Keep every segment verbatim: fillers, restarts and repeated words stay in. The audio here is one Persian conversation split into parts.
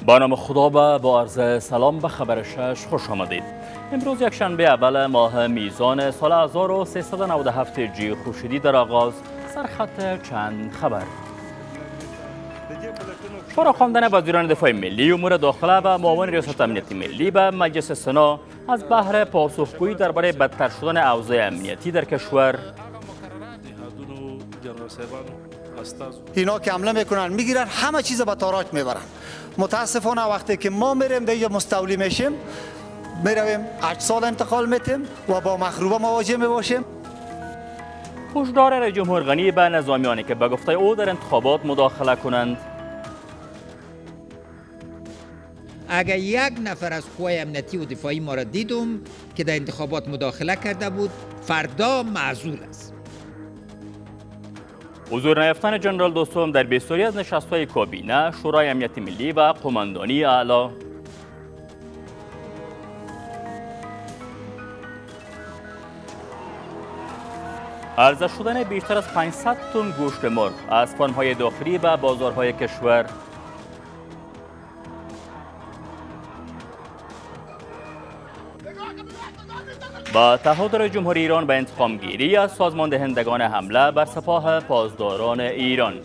با نام خدا و با عرض سلام به خبر شش خوش آمدید. امروز یک شنبه اول ماه میزان سال هزار و سیصد و نود و هفت هجری خورشیدی در آغاز سرخط چند خبر. فرا خواندن وزیران دفاع ملی، امور داخله و معاون ریاست امنیت ملی به مجلس سنا از بهر پاسخگویی درباره بدتر شدن اوضاع امنیتی در کشور. اینا که حمله میکنن میگیرن همه چیز به تاراج میبرن. متاسفانه وقتی که ما میریم دیگه مستولی میشیم، میرویم اجساد انتقال میتیم و با مخروبه مواجه میباشیم. هشدار رئیس جمهور غنی به نظامیانی که به گفته او در انتخابات مداخله کنند. اگر یک نفر از قوای امنیتی و دفاعی ما را دیدم که در انتخابات مداخله کرده بود، فردا معذور است. حضور نیافتن جنرال دوستم در بسیاری از نشست‌های کابینه، شورای امنیت ملی و قماندانی اعلی. عرضه شدن بیشتر از پانصد تن گوشت مرغ از فارم‌های داخلی و بازارهای کشور. با تعهد رئیس جمهور ایران به انتقام گیری از سازمان دهندگان حمله بر سپاه پاسداران ایران.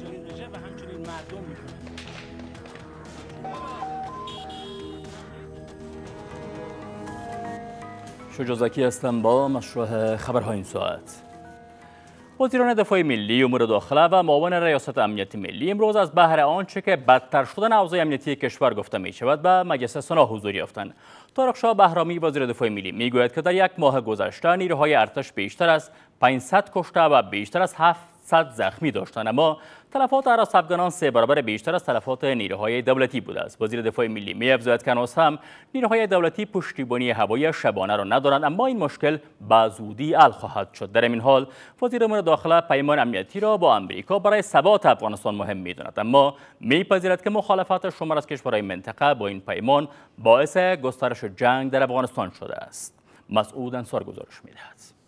شجاع زکی هستم با مشروع خبرهای این ساعت. وزیران دفاع ملی، امور داخله و معاون ریاست امنیت ملی امروز از بهر آنچه که بدتر شدن اوضاع امنیتی کشور گفته می شود به مجلس سنا حضور یافتند. طارق شاه بهرامی وزیر دفاع ملی میگوید که در یک ماه گذشته نیروهای ارتش بیشتر از پانصد کشته و بیشتر از هفتصد زخمی داشتند، اما تلفات هراس افغانان سه برابر بیشتر از تلفات نیروهای دولتی بوده است. وزیر دفاع ملی می‌افزاید که هنوز هم نیروهای دولتی پشتیبانی هوایی شبانه را ندارند، اما این مشکل به زودی حل خواهد شد. در این حال وزیر امور داخله پیمان امنیتی را با امریکا برای ثبات افغانستان مهم می‌داند، اما می‌پذیرد که مخالفت شمار از کشورهای منطقه با این پیمان باعث گسترش جنگ در افغانستان شده است. مسعود انصار گزارش می‌دهد.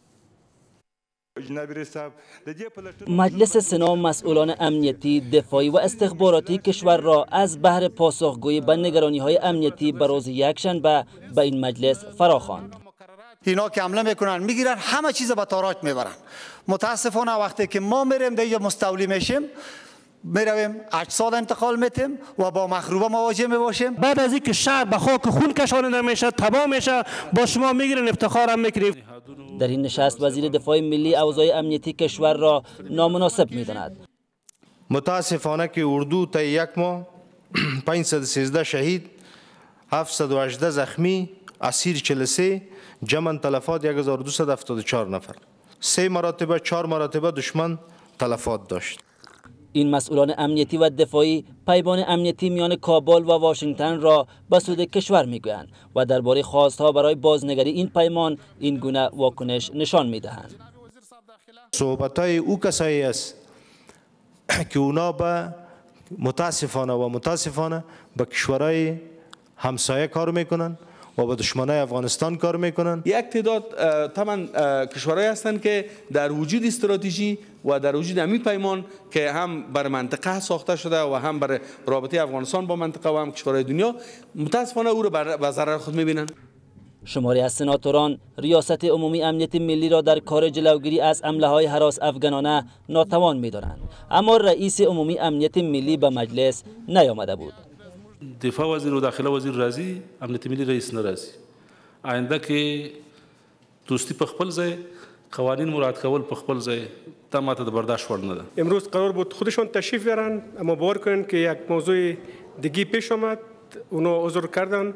مجلس سنا مسئولان امنیتی، دفاعی و استخباراتی کشور را از بهر پاسخگویی به نگرانی‌های امنیتی به روز یکشنبه به این مجلس فراخواند. اینا که حمله میکنن میگیرن همه چیز به تاراج میبرن. متاسفانه وقتی که ما میریم دیگه مستولی میشیم، میرویم اجساد انتقال میتیم و با مخروبه مواجه میباشیم. بعد از اینکه شهر به خاک خون کشانده میشه، تباه میشه، با شما میگیرن افتخارم میکنیم. در این نشست وزیر دفاع ملی اوضاع امنیتی کشور را نامناسب میداند. متاسفانه که اردو تا یک ماه پانصد و سیزده شهید، هفتصد و هجده زخمی، اسیر چهل و سه، جمع تلفات یک هزار و دویست و هفتاد و چهار نفر. سه مراتبه چهار مراتبه دشمن تلفات داشت. این مسئولان امنیتی و دفاعی پیمان امنیتی میان کابل و واشنگتن را به سود کشور میگویند و درباره خواستها برای بازنگری این پیمان این گونه واکنش نشان میدهند. صحبت‌های او کسایی است که اونا به متاسفانه و متاسفانه به کشورهای همسایه کار میکنن و با دشمنای افغانستان کار میکنن. یک تعداد طبعا کشورهایی هستند که در وجود استراتژی و در وجود همین پیمان که هم بر منطقه ساخته شده و هم بر رابطه افغانستان با منطقه و هم کشورهای دنیا، متاسفانه او را به ضرر خود میبینند. شماری از سناتوران ریاست عمومی امنیت ملی را در کار جلوگیری از حمله های هراس افغانانه ناتوان می‌دانند، اما رئیس عمومی امنیت ملی به مجلس نیامده بود. دفاع وزیر و داخله وزیر راضی، امنیت ملی رئیس ناراضی. آینده که دوستی په خپل ځای، قوانین مراعات کول په خپل ځای، دا ماته د برداشت وړ نه ده. امروز قرار بود خودشون تشریف بیارن، اما باور کنن که یک موضوع دیگه پیش آمد، اونو عذر کردن.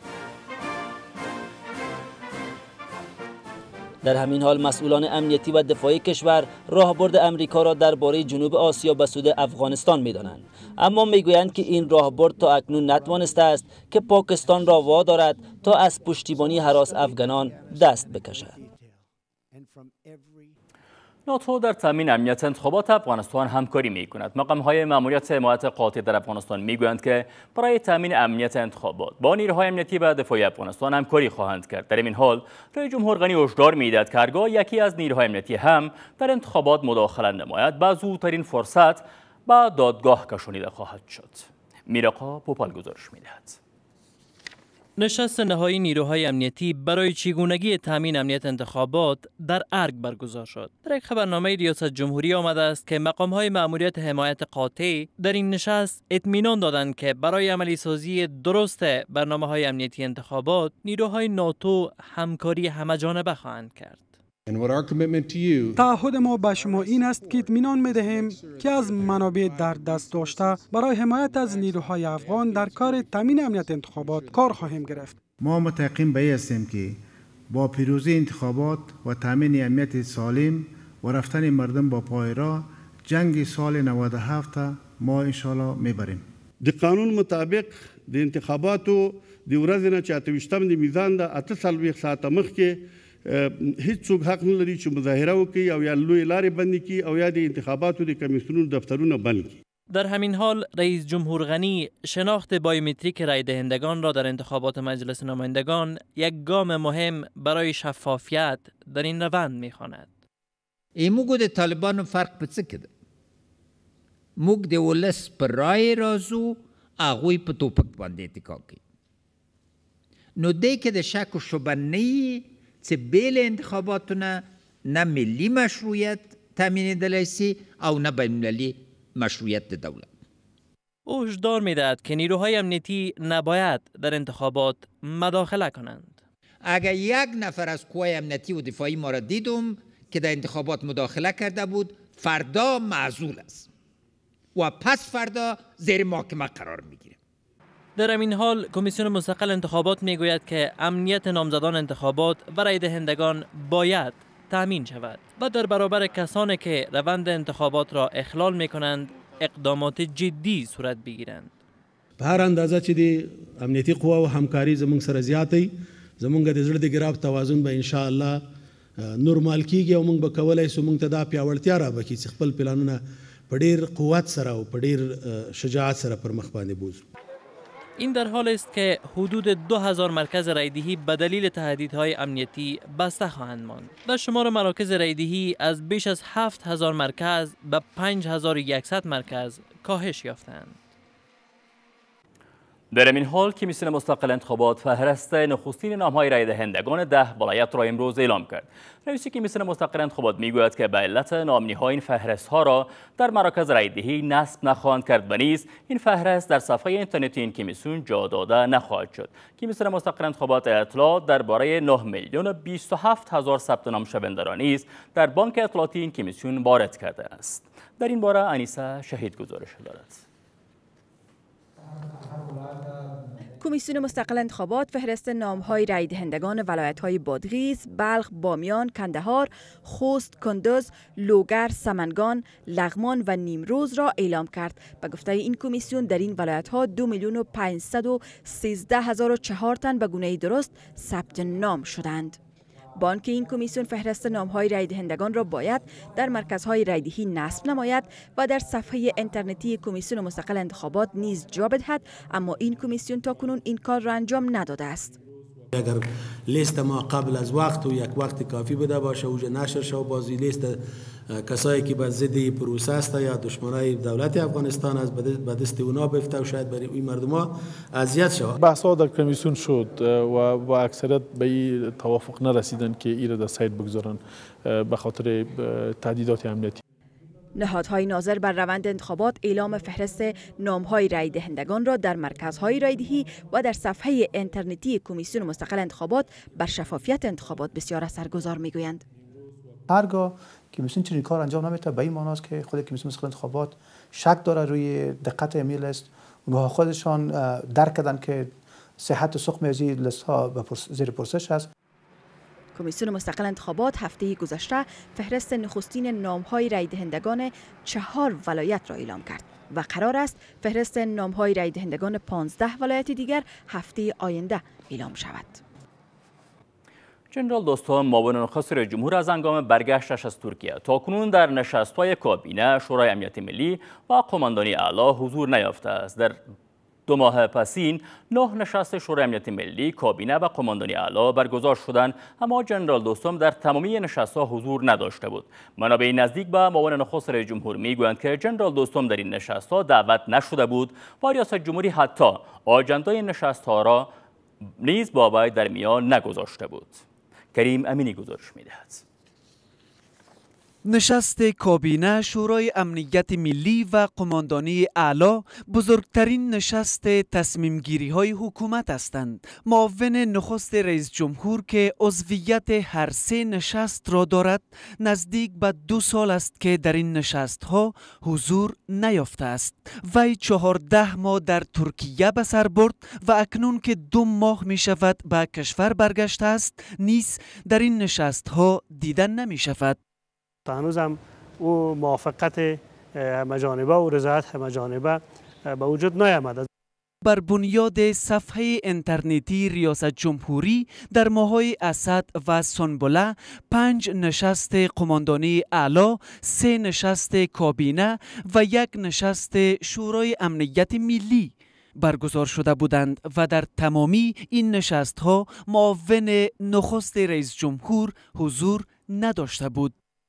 در همین حال مسئولان امنیتی و دفاعی کشور راهبرد امریکا را درباره جنوب آسیا به سود افغانستان می‌دانند، اما میگویند که این راهبرد تا اکنون نتوانسته است که پاکستان را وادارد تا از پشتیبانی هراس افغانان دست بکشد. ناتو در تامین امنیت انتخابات افغانستان همکاری می کند. مقام‌های ماموریت حمایت قاطع در افغانستان میگویند که برای تامین امنیت انتخابات با نیروهای امنیتی و دفاعی افغانستان همکاری خواهند کرد. در این حال رئیس جمهور غنی هشدار میدهد که هرگاه یکی از نیروهای امنیتی هم در انتخابات مداخله نماید، با زودترین فرصت به دادگاه کشانیده خواهد شد. میراقا پوپال گزارش می‌دهد. نشست نهایی نیروهای امنیتی برای چگونگی تامین امنیت انتخابات در ارگ برگزار شد. در یک خبرنامه ریاست جمهوری آمده است که مقام‌های مأموریت حمایت قاطع در این نشست اطمینان دادند که برای عملی سازی درست برنامه‌های امنیتی انتخابات نیروهای ناتو همکاری همه‌جانبه خواهند کرد. تعهد ما به شما این است که اطمینان می‌دهیم که از منابع در دست داشته برای حمایت از نیروهای افغان در کار تامین امنیت انتخابات کار خواهیم گرفت. ما متقین به این هستیم که با پیروزی انتخابات و تامین امنیت سالم و رفتن مردم با پای راه جنگ سال نود و هفت ما انشالله میبریم. د قانون مطابق د انتخاباتو د ورځې نه چې اته ویشتم د میزان د اته څلوېښت ساعته مخکې هیڅ څوک حق نه لري چې مظاهره وکړي او یا لوی لارې بندې کړي او یا د انتخاباتو د کمیسیونونو دفترونه بند کړي. در همین حال رئیس جمهور غنی شناخت بایومتریک رای دهندگان را در انتخابات مجلس نمایندگان یک گام مهم برای شفافیت در این روند می‌خواند. ایمو گو د طالبانو فرق په څه کې ده؟ موږ د ولس پر رای رازو هغوی په توپک باندې اتکا کوي. نو دی کې د شک و شبهه نه چې بیل انتخاباتونه نه ملی مشروعیت تامینیدلی سي او نه بین‌المللي مشروعیت دولت. او هشدار می‌دهد که نیروهای امنیتی نباید در انتخابات مداخله کنند. اگر یک نفر از قوای امنیتی و دفاعی ما را دیدم که در انتخابات مداخله کرده بود، فردا معزول است و پس فردا زیر محاکمه قرار میگیره. در همین حال کمیسیون مستقل انتخابات میگوید که امنیت نامزدان انتخابات و رای دهندگان باید تامین شود و در برابر کسانی که روند انتخابات را اخلال میکنند اقدامات جدی صورت بگیرند. په هر اندازه چې د امنیتي قواو همکاري زموږ سره زیاتې زموږ د زړه د ګراب توازن به ان شاء الله نورمال کیږي او موږ به کولای سو موږ ته دا پیاوړتیا را بکې چې خپل پلانونه په ډیر قوت سره او په ډیر شجاعت سره پر مخ باندې بوزو. این در حال است که حدود دو هزار مرکز رایدهی به دلیل تهدیدهای امنیتی بسته خواهند ماند. در شمار مراکز رایدهی از بیش از هفت هزار مرکز به پنج هزار و صد مرکز کاهش یافتند. در این حال کمیسیون مستقل انتخابات فهرست نخستین نام‌های رای دهندگان ده ولایت را امروز اعلام کرد. رئیس کمیسیون مستقل انتخابات میگوید که به علت نامنی‌ها این فهرست‌ها را در مراکز رایدهی نصب نخواهند کرد و نیز این فهرست در صفحه اینترنتی این کمیسیون جا داده نخواهد شد. کمیسیون مستقل انتخابات اطلاع درباره نه میلیون و بیست و هفت هزار ثبت نام شونده را نیز در بانک اطلاعاتی این کمیسیون وارد کرده است. در این باره انیسه شهید گزارش دارد. کمیسیون مستقل انتخابات فهرست نام‌های رای دهندگان ولایت‌های بادغیس، بلخ، بامیان، کندهار، خوست، کندز، لوگر، سمنگان، لغمان و نیمروز را اعلام کرد. به گفته این کمیسیون در این ولایت‌ها دو میلیون و پانصد و سیزده هزار و چهار تن به گونه درست ثبت نام شدند. بانک این کمیسیون فهرست نام‌های رای دهندگان را باید در مرکزهای رایدهی نصب نماید و در صفحه اینترنتی کمیسیون مستقل انتخابات نیز جا بدهد، اما این کمیسیون تاکنون این کار را انجام نداده است. اگر لیست ما قبل از وقت و یک وقت کافی بوده باشه و نشر شو بازی لیست کسایی که به ضد پروسه است یا دشمنای دولت افغانستان از به دست اونا بفته و شاید برای این مردم ها اذیت شود. بحث‌ها در کمیسیون شد و با اکثریت به این توافق نرسیدن که این را در سایت بگذارن به خاطر تهدیدات امنیتی. نهادهای ناظر بر روند انتخابات اعلام فهرست نام‌های رای دهندگان را در مرکزهای رایدهی و در صفحه اینترنتی کمیسیون مستقل انتخابات بر شفافیت انتخابات بسیار اثرگذار می‌گویند. هرگاه کمیسیون چنین کار انجام نمیده به این معنی است که خود کمیسیون مستقل انتخابات شک داره روی دقت ایمیل است. اونها خودشان درک کردن که صحت و سقم از این لیست‌ها زیر پرسش است. کمیسیون مستقل انتخابات هفته گذشته فهرست نخستین نام‌های رای دهندگان چهار ولایت را اعلام کرد و قرار است فهرست نام‌های رای دهندگان پانزده ولایت دیگر هفته آینده اعلام شود. جنرال دوستان معاون نخست رئیس جمهور از هنگام برگشتش از ترکیه تاکنون در نشست‌های کابینه شورای امنیت ملی و قماندانی اعلی حضور نیافته است. در دو ماه پسین نه نشست شورای امنیت ملی، کابینه و قماندانی اعلی برگزار شدند، اما جنرال دوستم در تمامی نشست‌ها حضور نداشته بود. منابع نزدیک به معاون نخست رئیس جمهور میگویند که جنرال دوستم در این نشست‌ها دعوت نشده بود و ریاست جمهوری حتی آجندای نشست‌ها را نیز با وی در میان نگذاشته بود. کریم امینی گزارش می‌دهد. نشست کابینه شورای امنیت ملی و قماندانی اعلی بزرگترین نشست تصمیم گیری های حکومت هستند. معاون نخست رئیس جمهور که عضویت هر سه نشست را دارد نزدیک به دو سال است که در این نشست ها حضور نیافته است. وی چهارده ماه در ترکیه به سر برد و اکنون که دو ماه می شود به کشور برگشته است نیز در این نشست ها دیدن نمی شود. هنوز هم او موافقت همه جانبه و رضایت همه جانبه به وجود نیامده. بر بنیاد صفحه اینترنتی ریاست جمهوری در ماه‌های اسد و سنبله پنج نشست قماندانی اعلی، سه نشست کابینه و یک نشست شورای امنیت ملی برگزار شده بودند و در تمامی این نشست ها معاون نخست رئیس جمهور حضور نداشته بود.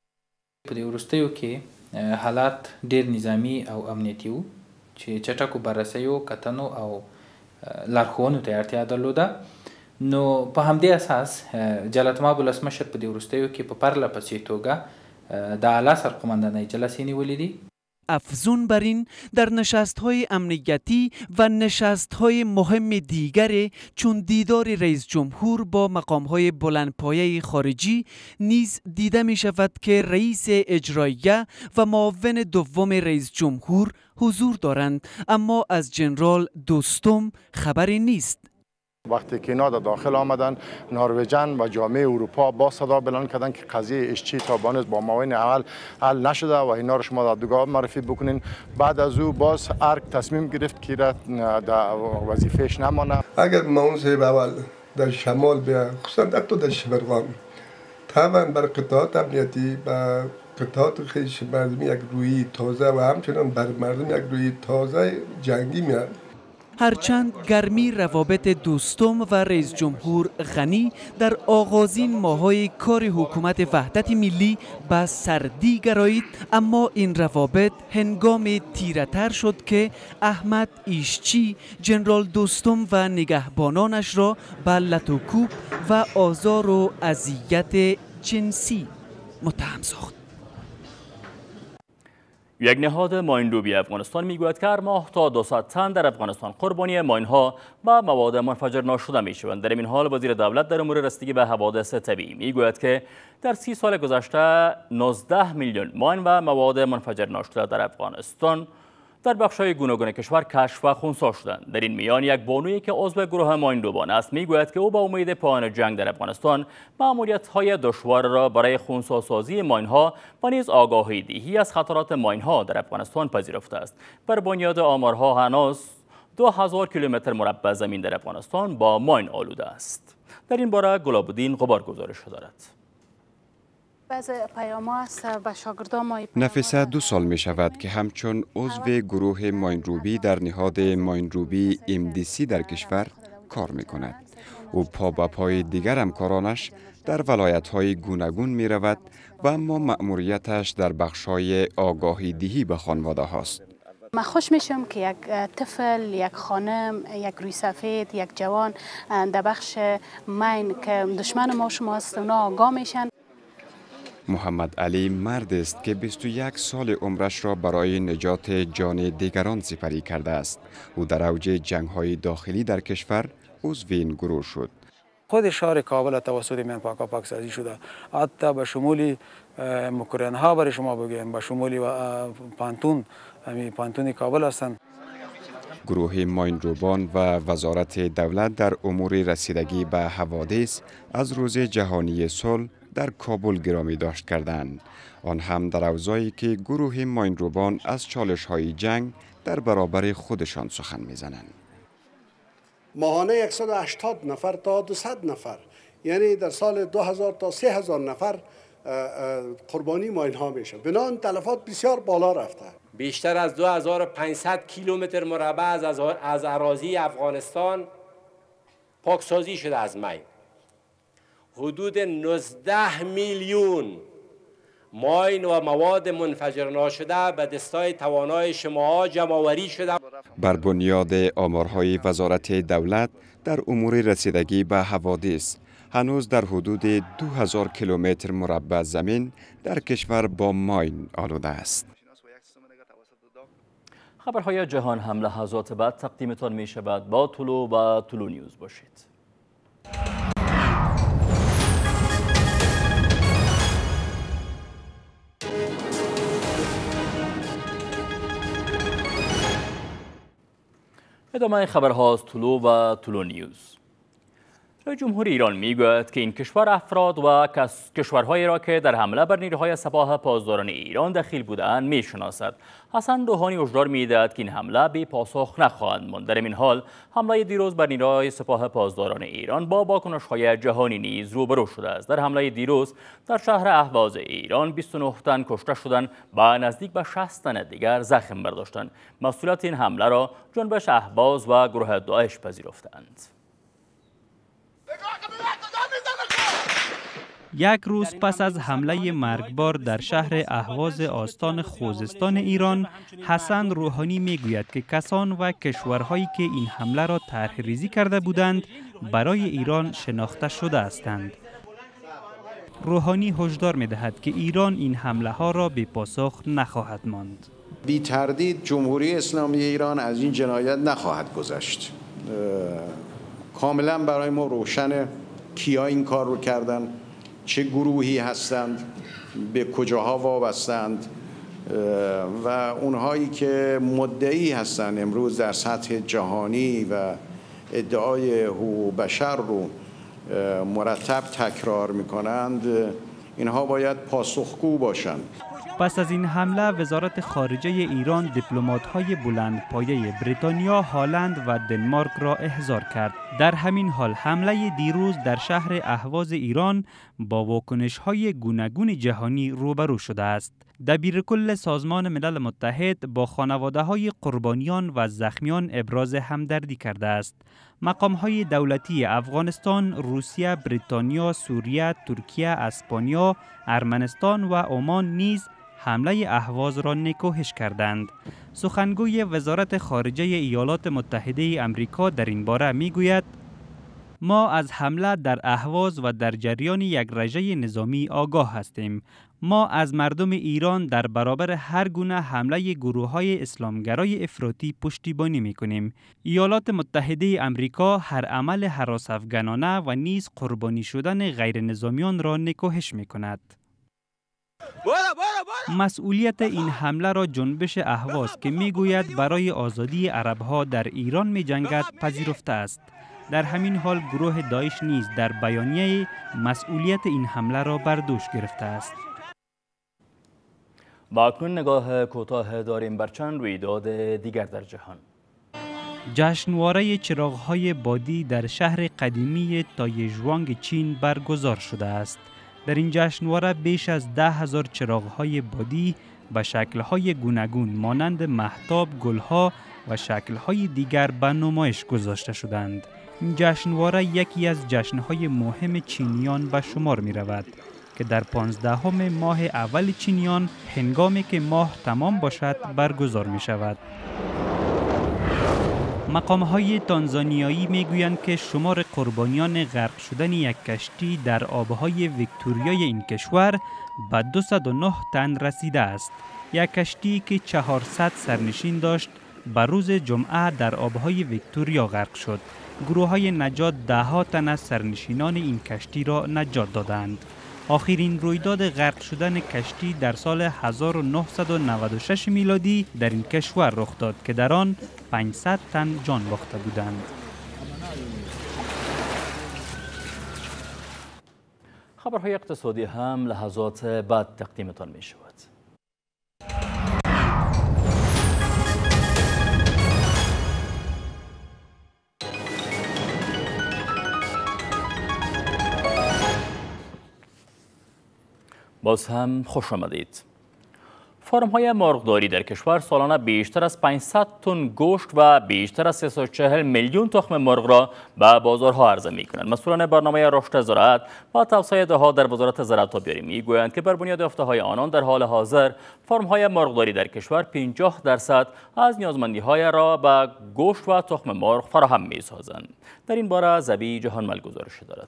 په دې وروستیو کې حالات ډیر نظامی او امنیتي وو چې چټکو بررسیو کتنو او لارښوونو ته اړتیا درلوده. نو په همدې اساس جلالتمآب ولسمشر په دې وروستیو کې په پرله پسې توګه د اعلی سرقمندانۍ جلسې نیولې دي. افزون بر این در نشست‌های امنیتی و نشست‌های مهم دیگر چون دیدار رئیس جمهور با مقام‌های بلندپایه خارجی نیز دیده می‌شود که رئیس اجراییه و معاون دوم رئیس جمهور حضور دارند، اما از جنرال دوستم خبری نیست. وقتی که اینا داخل آمدن، نروژن و جامعه اروپا با صدا بلند کردن که قضیه اشچی تا بانز با معاون اول حل نشده و اینا رو شما در دادگاه معرفی بکنین. بعد از او باز ارگ تصمیم گرفت که در وظیفهش نمانه. اگر معاون صاحب اول در شمال بیا، خصوصا حتی در شبرغان، طبعا بر قطعات امنیتی و قطعات خیش مردمی یک روی تازه و همچنان بر مردم یک روی تازه جنگی میاد. هرچند گرمی روابط دوستم و رئیس جمهور غنی در آغازین ماهای کار حکومت وحدت ملی به سردی گرایید، اما این روابط هنگام تیره‌تر شد که احمد ایشچی جنرال دوستم و نگهبانانش را به لطوکوب و آزار و اذیت جنسی متهم ساخت. یک نهاد ماینروبی افغانستان میگوید که هر ماه تا دوصد تن در افغانستان قربانی ماینها و مواد منفجر ناشده میشوند. در این حال وزیر دولت در امور رسیدگی به حوادث طبیعی میگوید که در سی سال گذشته نوزده میلیون ماین و مواد منفجر ناشده در افغانستان در بخش‌های گوناگون کشور کشف و خنثی شدند. در این میان یک بانویی که عضو گروه ماینروبان است میگوید که او با امید پایان جنگ در افغانستان مأموریت‌های دشوار را برای خنثی سازی ماین‌ها و نیز آگاهی دهی از خطرات ماین‌ها در افغانستان پذیرفته است. بر بنیاد آمارها هنوز دو هزار کیلومتر مربع زمین در افغانستان با ماین آلوده است. در این باره گلاب‌الدین غبار گزارش دارد. نفیسه دو سال می شود که همچون عضو گروه ماینروبی در نهاد ماینروبی ام دی سی در کشور کار می کند. او پا به پای دیگر همکارانش در ولایت های گوناگون می رود و اما مأموریتش در بخش های آگاهی دهی به خانواده هاست. من خوش میشم که یک طفل، یک خانم، یک روی سفید، یک جوان در بخش ماین که دشمن ما شما است اونا آگاه میشن. محمد علی مرد است که بیست و یک سال عمرش را برای نجات جان دیگران سپری کرده است. او در اوج جنگ‌های داخلی در کشور عضو این گروه شد. خود شهر کابل توسط میان پاکا پاکسازی شده. حتی به شمول مکرنها برای شما بگیم، به شمول پانتون، همین پانتون کابل هستند. گروه ماینروبان و وزارت دولت در امور رسیدگی به حوادث از روز جهانی صلح در کابل گرامی داشت کردند. آن هم در اوضاعی که گروه ماینروبان از چالش‌های جنگ در برابر خودشان سخن می‌زنند. ماهانه صد و هشتاد نفر تا دویست نفر، یعنی در سال دو هزار تا سه هزار نفر قربانی ماین‌ها میشه. بنابراین تلفات بسیار بالا رفته. بیشتر از دو هزار و پانصد کیلومتر مربع از از اراضی افغانستان پاکسازی شده از می. حدود نوزده میلیون ماین و مواد منفجر ناشده به دستای توانای شما جمع‌آوری شده. بر بنیاد آمارهای وزارت دولت در امور رسیدگی به حوادث، هنوز در حدود دو هزار کیلومتر مربع زمین در کشور با ماین آلوده است. خبرهای جهان هم لحظات بعد تقدیمتان می شود. با طلوع و طلوع نیوز باشید. ادامه خبرها از طلوع و طلوع نیوز. رئیس جمهور ایران میگوید که این کشور افراد و کشورهایی را که در حمله بر نیروهای سپاه پاسداران ایران دخیل بودند میشناسد. حسن روحانی هشدار میدهد که این حمله بی پاسخ نخواهد ماند. در این حال حمله دیروز بر نیروهای سپاه پاسداران ایران با واکنش‌های جهانی نیز روبرو شده است. در حمله دیروز در شهر اهواز ایران بیست و نه تن کشته شدند و نزدیک به شصت تن دیگر زخم برداشتند. مسئولیت این حمله را جنبش اهواز و گروه داعش پذیرفتند. یک روز پس از حمله مرگبار در شهر اهواز آستان خوزستان ایران، حسن روحانی میگوید که کسان و کشورهایی که این حمله را طرح‌ریزی کرده بودند برای ایران شناخته شده هستند. روحانی هشدار می‌دهد که ایران این حمله ها را به پاسخ نخواهد ماند. بی تردید جمهوری اسلامی ایران از این جنایت نخواهد گذشت. کاملا برای ما روشنه کیا این کار رو کردن، چه گروهی هستند، به کجاها وابستند و اونهایی که مدعی هستند امروز در سطح جهانی و ادعای حقوق بشر رو مرتب تکرار میکنند، اینها باید پاسخگو باشند. پس از این حمله وزارت خارجه ایران دیپلمات‌های بلندپایه بریتانیا، هلند و دنمارک را احضار کرد. در همین حال حمله دیروز در شهر اهواز ایران با واکنش‌های گوناگون جهانی روبرو شده است. دبیرکل سازمان ملل متحد با خانواده‌های قربانیان و زخمیان ابراز همدردی کرده است. مقام‌های دولتی افغانستان، روسیه، بریتانیا، سوریه، ترکیه، اسپانیا، ارمنستان و عمان نیز حمله اهواز را نکوهش کردند. سخنگوی وزارت خارجه ایالات متحده آمریکا در این باره میگوید: ما از حمله در اهواز و در جریان یک رژه نظامی آگاه هستیم. ما از مردم ایران در برابر هر گونه حمله گروه‌های اسلامگرای افراطی پشتیبانی می‌کنیم. ایالات متحده آمریکا هر عمل هراس‌افکنانه و نیز قربانی شدن غیر نظامیان را نکوهش می‌کند. مسئولیت این حمله را جنبش اهواز که میگوید برای آزادی عرب‌ها در ایران می‌جنگد پذیرفته است. در همین حال گروه داعش نیز در بیانیه مسئولیت این حمله را بر دوش گرفته است. با اکنون نگاه کوتاه داریم بر چند رویداد دیگر در جهان. جشنواره چراغ‌های بادی در شهر قدیمی تایژوانگ چین برگزار شده است. در این جشنواره بیش از ده هزار چراغ‌های بادی به شکل‌های گوناگون مانند مهتاب، گل‌ها و شکل‌های دیگر به نمایش گذاشته شدند. این جشنواره یکی از جشن‌های مهم چینیان به شمار می‌رود که در پانزدهم ماه اول چینیان هنگامی که ماه تمام باشد برگزار می‌شود. مقام‌های تانزانیایی می‌گویند که شمار قربانیان غرق شدن یک کشتی در آب‌های ویکتوریای این کشور به دویست و نه تن رسیده است. یک کشتی که چهارصد سرنشین داشت به روز جمعه در آب‌های ویکتوریا غرق شد. گروه‌های نجات ده‌ها تن از سرنشینان این کشتی را نجات دادند. آخرین رویداد غرق شدن کشتی در سال هزار و نهصد و نود و شش میلادی در این کشور رخ داد که در آن پانصد تن جان باخته بودند. خبرهای اقتصادی هم لحظات بعد تقدیمتان می شود. باز هم خوش آمدید. فرم‌های مرغداری در کشور سالانه بیشتر از پانصد تن گوشت و بیشتر از سیصد و چهل میلیون تخم مرغ را به بازارها عرضه می‌کنند. مسئولان برنامه رشد زراعت و توسعه دهها در وزارت زراعت و آبیاری می‌گویند که بر بنیاد یافته‌های آنان در حال حاضر فرم‌های مرغداری در کشور پنجاه درصد از نیازمندی‌های را به گوشت و تخم مرغ فراهم می‌سازند. در این باره زبی جهانمل گزارش دارد.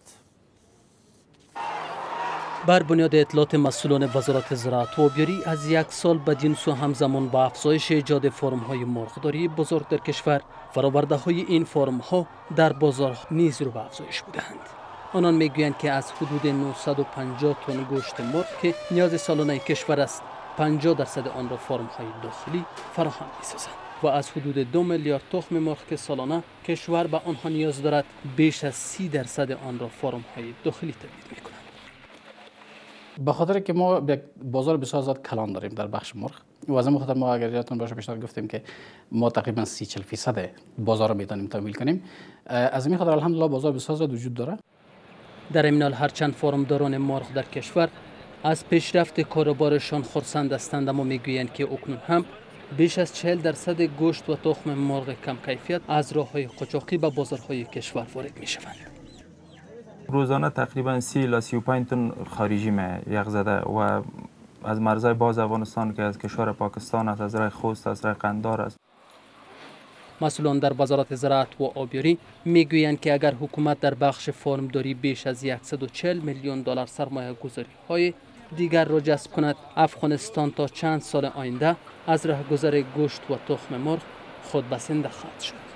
بر بنیاد اطلاعات مسئولان وزارت زراعت و آبیاری از یک سال به جنس و همزمان با افزایش ایجاد فرم‌های مرغداری بزرگ در کشور، فرآورده‌های این فرم‌ها در بازار نیز رو به افزایش بودند. آنان میگویند که از حدود نهصد و پنجاه تن گوشت مرغ که نیاز سالانه کشور است، پنجاه درصد آن را فرم‌های داخلی فراهم می‌سازند و از حدود دو میلیارد تخم مرغ که سالانه کشور به آنها نیاز دارد، بیش از سی درصد آن را فرم‌های داخلی تولید می‌کنند. به خاطر که ما یک بازار بسیار زیاد کلان داریم در بخش مرغ و از این خاطر ما اگر یادتون باشه پیشتر گفتیم که ما تقریبا سی چهل فیصد بازار رو میتونیم تامین کنیم. از این خاطر الحمدلله بازار بسیار زیاد وجود داره. در این حال هرچند فرمداران مرغ در کشور از پیشرفت کاروبارشان خرسند هستند، اما میگویند که اکنون هم بیش از چهل درصد گوشت و تخم مرغ کم کیفیت از راه‌های قاچاقی به بازارهای کشور وارد میشوند. روزانه تقریبا سی الی سی و پنج تن خارجی می یخ زده و از مرزهای باز افغانستان که از کشور پاکستان است، از راه خوست، از راه قندار است. مسئولان در وزارت زراعت و آبیاری میگویند که اگر حکومت در بخش فرمداری بیش از صد و چهل میلیون دلار سرمایه گذاری های دیگر را جذب کند، افغانستان تا چند سال آینده از راهگذر گوشت و تخم مرغ خودبسنده خواهد شد.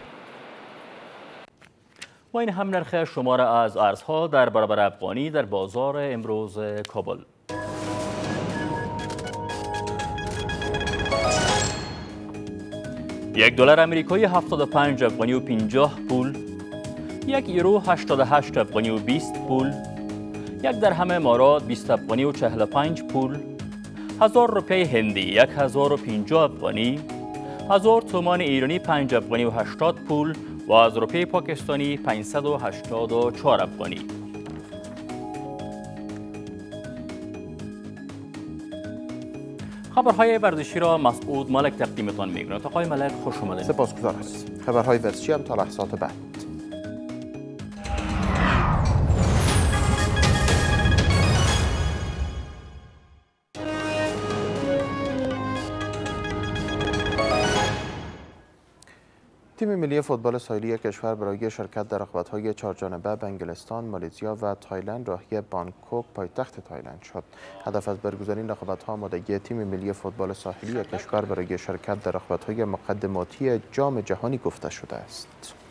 و این هم نرخ شمار از ارزها در برابر افغانی در بازار امروز کابل. یک دلار امریکایی هفتاد و پنج افغانی و پنجاه پول، یک یورو هشتاد و هشت افغانی و بیست پول، یک درهم امارات بیست افغانی و چهل و پنج پول، هزار روپیه هندی یک هزار و پنجاه افغانی، هزار تومان ایرانی پنج افغانی و هشتاد پول و از روپیه پاکستانی پانصد و هشتاد و چهار افغانی. خبرهای ورزشی را مسعود ملک تقدیمتان می‌کند. آقای ملک خوش آمدید. سپاسگزار هستم. خبرهای ورزشی هم تا لحظات بعد. تیم ملی فوتبال ساحلی کشور برای شرکت در رقابت‌های چهارجانبه به انگلستان، مالزیا و تایلند راهی بانکوک پایتخت تایلند شد. هدف از برگزاری این رقابت‌ها آمادگی تیم ملی فوتبال ساحلی کشور برای شرکت در رقابت‌های مقدماتی جام جهانی گفته شده است.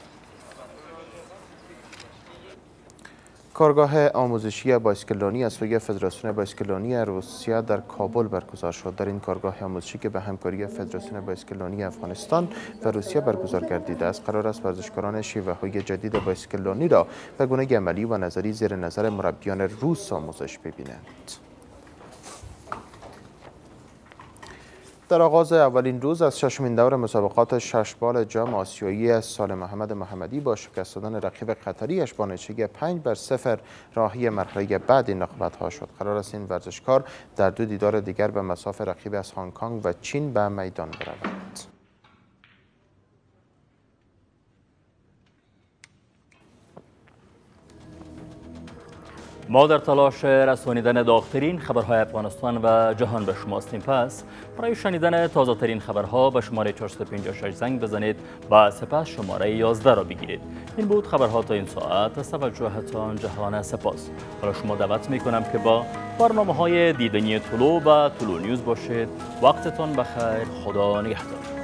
کارگاه آموزشی بایسکلرانی از سوی فدراسیون بایسکلرانی روسیه در کابل برگزار شد. در این کارگاه آموزشی که به همکاری فدراسیون بایسکلرانی افغانستان و روسیه برگزار گردیده است، قرار است ورزشکاران شیوه‌های جدید بایسکلرانی را به گونه عملی و نظری زیر نظر مربیان روس آموزش ببینند. در آغاز اولین روز از ششمین دور مسابقات ششبال جام آسیایی سال محمد محمدی با شکست دادن رقیب قطریش با نتیجه پنج بر صفر راهی مرحله بعد این رقابت‌ها شد. قرار است این ورزشکار در دو دیدار دیگر به مصاف رقیب از هنگ کنگ و چین به میدان برود. ما در تلاش رسانیدن داغ‌ترین خبرهای افغانستان و جهان به شما هستیم. پس برای شنیدن تازه ترین خبرها به شماره چهارصد و پنجاه و شش زنگ بزنید و سپس شماره یازده را بگیرید. این بود خبرها تا این ساعت. از توجهتان جهان سپاس. حالا شما دعوت می‌کنم که با برنامه‌های دیدنی طلوع و طلوع نیوز باشید. وقتتان بخیر. خدا نگهدار.